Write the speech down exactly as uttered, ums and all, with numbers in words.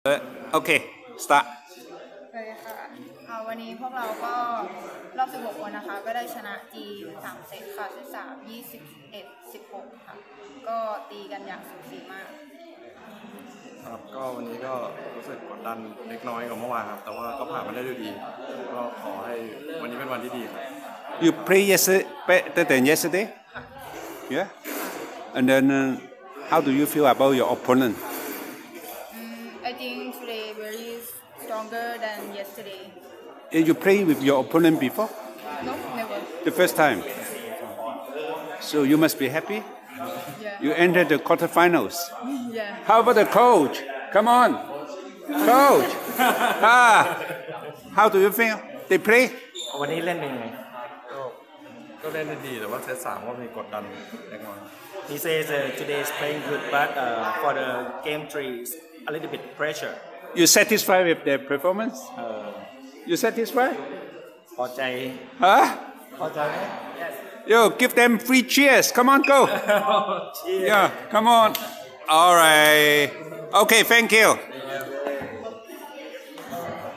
Okay, start. สวัสดีค่ะอ่าวันนี้พวกเราก็รอบสิบหกคนนะคะก็ได้ชนะจีนสามเซตค่ะสิบสาม ยี่สิบเอ็ด สิบหกค่ะก็ตีกันอย่างสูสีมากครับก็วันนี้ก็รู้สึกกดดันเล็กน้อยกว่าเมื่อวานครับแต่ว่าก็ผ่านมาได้ด้วยดีก็ขอให้วันนี้เป็นวันที่ดีครับ You play yesterday better than yesterday? Yeah. And then uh, how do you feel about your opponent? mm, I think today very stronger than yesterday. Did you play with your opponent before? No, never. The first time. So you must be happy. Yeah. You entered the quarterfinals. Yeah. How about the coach? Come on, coach. ah, how do you feel? They play? วันนี้เล่นเป็นไงก็ก็เล่นได้ดีแต่ว่าเซตสามก็มีกดดันเล็กน้อย He says uh, today is playing good but uh, for the game three is a little bit pressure You satisfied with their performance? เออ You satisfied? พอใจ Huh? พอใจไหม Yo, give them free cheers. Come on, go. Cheers. Yeah, come on. All right. Okay, thank you.